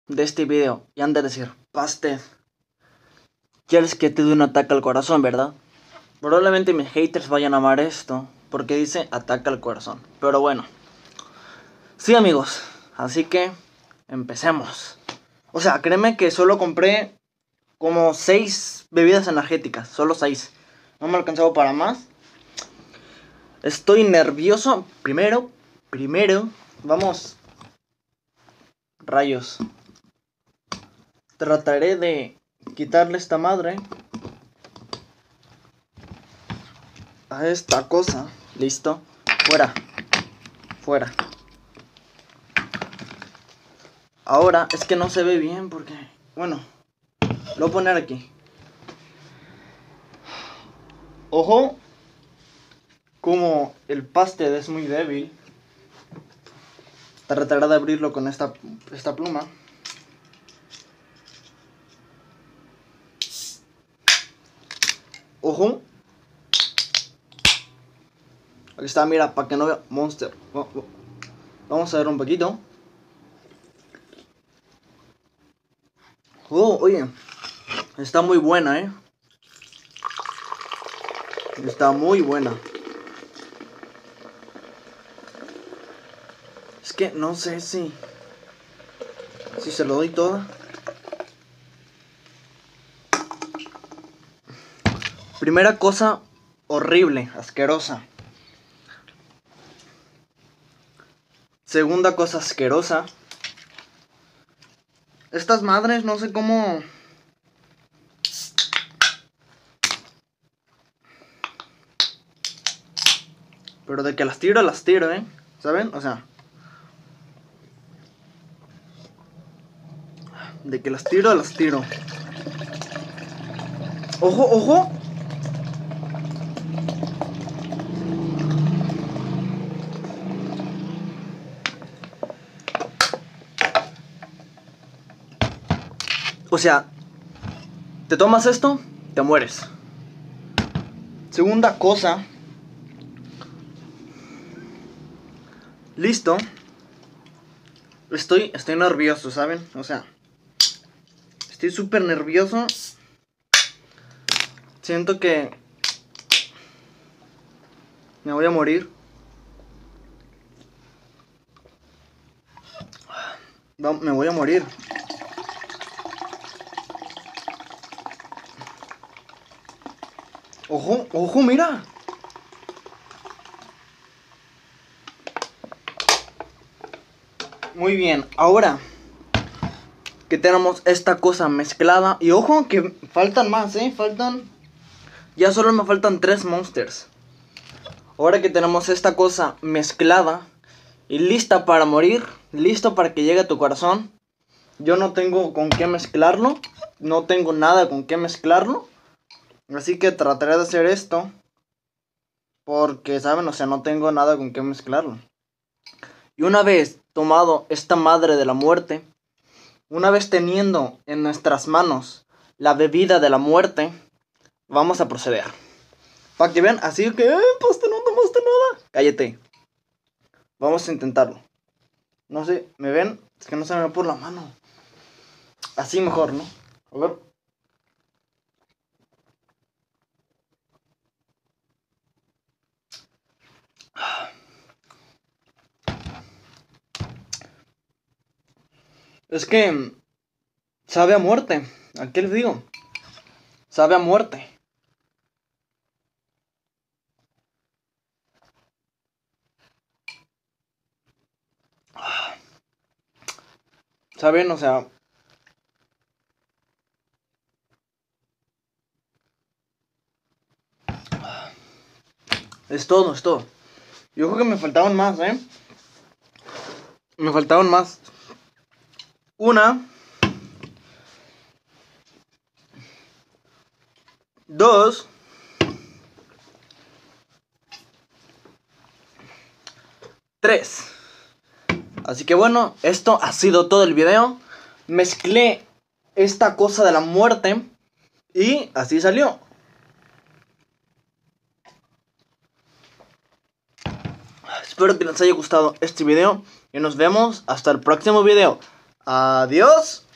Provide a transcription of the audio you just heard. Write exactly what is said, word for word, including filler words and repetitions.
de este video y han de decir: Pasted, quieres que te dé un ataque al corazón, ¿verdad? Probablemente mis haters vayan a amar esto porque dice ataque al corazón. Pero bueno, sí, amigos, así que empecemos. O sea, créeme que solo compré como seis bebidas energéticas, solo seis. No me alcanzaba para más. Estoy nervioso. Primero, primero, vamos. Rayos. Trataré de quitarle esta madre a esta cosa. Listo. Fuera. Fuera. Ahora es que no se ve bien porque... Bueno, lo voy a poner aquí. Ojo. Como el pastel es muy débil, trataré de abrirlo con esta, esta pluma. Ojo. Aquí está, mira, para que no vea Monster. Vamos a ver un poquito. Oh, oye. Está muy buena, eh. Está muy buena. Es que no sé si... Si se lo doy toda. Primera cosa horrible, asquerosa. Segunda cosa asquerosa. Estas madres no sé cómo... Pero de que las tiro, las tiro, ¿eh? ¿Saben? O sea... De que las tiro, las tiro. ¡Ojo, ojo! O sea... Te tomas esto, te mueres. Segunda cosa... Listo. Estoy, estoy nervioso, ¿saben? O sea... Estoy súper nervioso. Siento que... Me voy a morir. No, me voy a morir. Ojo, ojo, mira. Muy bien, ahora que tenemos esta cosa mezclada. Y ojo que faltan más, eh, faltan... Ya solo me faltan tres monsters. Ahora que tenemos esta cosa mezclada y lista para morir, listo para que llegue a tu corazón. Yo no tengo con qué mezclarlo. No tengo nada con qué mezclarlo. Así que trataré de hacer esto. Porque, ¿saben? O sea, no tengo nada con qué mezclarlo. Y una vez tomado esta madre de la muerte, una vez teniendo en nuestras manos la bebida de la muerte, vamos a proceder. Para que vean, así que, eh, pues no tomaste nada. Cállate. Vamos a intentarlo. No sé, ¿me ven? Es que no se me ve por la mano. Así mejor, ¿no? A ver. Es que sabe a muerte. ¿A qué les digo? Sabe a muerte. ¿Saben? O sea... Es todo, es todo. Yo creo que me faltaban más, ¿eh? Me faltaban más. Una. Dos. Tres. Así que bueno, esto ha sido todo el video. Mezclé esta cosa de la muerte y así salió. Espero que les haya gustado este video y nos vemos hasta el próximo video. Adiós.